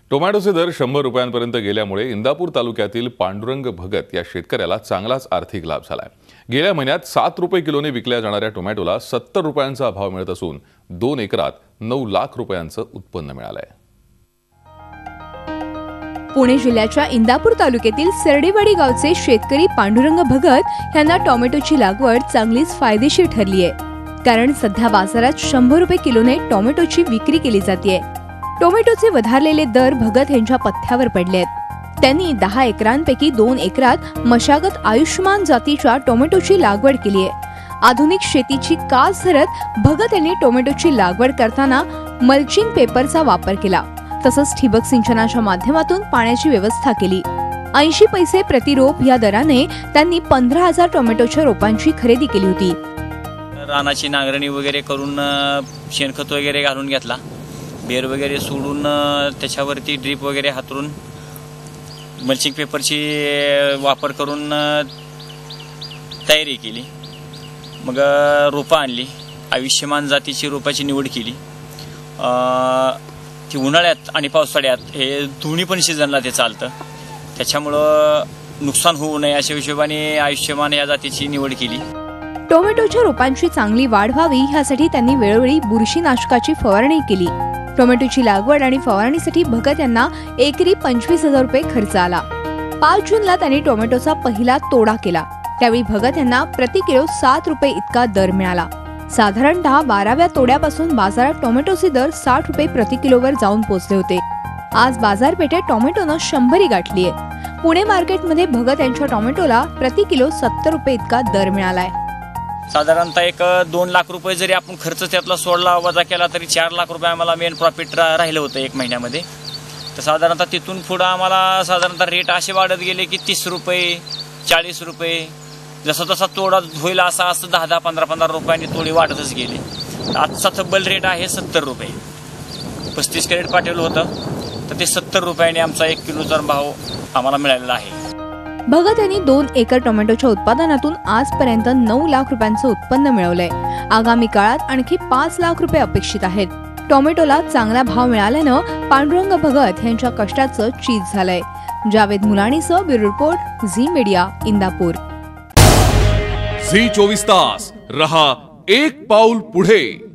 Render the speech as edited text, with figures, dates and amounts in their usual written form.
टोमॅटोचे दर 100 रुपयांपर्यंत गेल्यामुळे इंदापूर तालुक्यातील पांडुरंग भगत या शेतकऱ्याला चांगलाच आर्थिक लाभ झालाय। गेल्या महिन्यात 7 रुपये किलोने विकल्या जाणाऱ्या टोमॅटोला 70 रुपयांचा भाव मिळत असून 2 एकरात 9 लाख रुपयांचं उत्पन्न मिळालंय। पुणे जिल्ह्याच्या इंदापूर तालुक्यातील सरडेवाडी गावचे शेतकरी पांडुरंग भगत यांना टोमॅटोची लागवड चांगलीच फायदेशीर ठरली आहे, कारण सध्या बाजारात 100 रुपये किलोने टोमॅटोची विक्री केली जाते। टोमॅटोचे वधारलेले दर भगत यांच्या पथ्यावर पडले आहेत। त्यांनी 10 एकरांपैकी 2 एकरात मशागत आयुष्यमान जातीच्या टोमॅटोची लागवड केली आहे। आधुनिक शेतीची कास धरत भगत यांनी टोमॅटोची लागवड करताना मल्चिंग पेपरचा वापर केला, तसंच ठिबक सिंचनाच्या माध्यमातून पाण्याची व्यवस्था केली। 80 पैसे प्रति रोप या दराने त्यांनी 15,000 टोमॅटोच्या रोपांची खरेदी केली होती। रानाची नांगरणी वगैरे करून शेणखत वगैरे घालून घेतला, बेर वगैरे सोडून त्याच्यावरती ड्रीप वगैरे हातरून मल्चिंग पेपरची वापर करून तयारी केली। मग रोपं आणली, आयुष्यमान जातीची रोपाची निवड केली। ती उन्हाळ्यात आणि पावसाळ्यात हे दोन्ही पण सीझनला ते चालतं, त्याच्यामुळं नुकसान होऊ नये अशा हिशोबाने आयुष्यमान या जातीची निवड केली। टोमॅटोच्या रोपांची चांगली वाढ व्हावी यासाठी त्यांनी वेळोवेळी बुरशीनाशकाची फवारणी केली। टोमॅटोची लागवड आणि फवारणीसाठी भगत यांना एकरी 25,000 रुपये खर्च आला। 5 जूनला त्यांनी टोमॅटोचा पहिला तोडा केला, त्यावेळी भगत यांना प्रति किलो 7 रुपये इतका दर मिळाला। साधारणतः 12व्या तोड्यापासून बाजारात टोमॅटोचे दर 60 रुपये प्रति किलोवर जाऊन पोहोचले होते। आज बाजारपेठेत टोमॅटोनं 100 गाठली आहे। पुणे मार्केटमध्ये भगत यांच्या टोमॅटोला प्रति किलो 70 रुपये इतका दर मिळालाय। साधारणतः एक 2 लाख रुपये जरी आपण खर्च त्यातला सोडला वजा केला तरी 4 लाख रुपये आम्हाला मेन प्रॉफिट राहिलं होतं एक महिन्यामध्ये। तर साधारणतः तिथून पुढे आम्हाला साधारणतः रेट असे वाढत गेले की 30 रुपये 40 रुपये जसा तसा तोडा होईल असं 10-10 15-15 रुपयांनी तोडी वाढतच गेले। आजचा तब्बल रेट आहे 70 रुपये। 35 कॅरेट पाठवलं होतं तर ते 70 रुपयांनी आमचा 1 किलोचा भाव आम्हाला मिळालेला आहे। भगत यांनी 2 एकर टोमॅटोच्या उत्पादनातून आजपर्यंत 9 लाख रुपयांचं उत्पन्न मिळवलंय। आगामी काळात आणखी 5 लाख रुपये अपेक्षित आहेत। टोमॅटोला चांगला भाव मिळाल्यानं पांडुरंग भगत यांच्या कष्टाचं चीज झालंय। जावेद मुलानीसह bureau report, Zee media, Indapur. Zee 24 तास रहा एक पाऊल पुढे।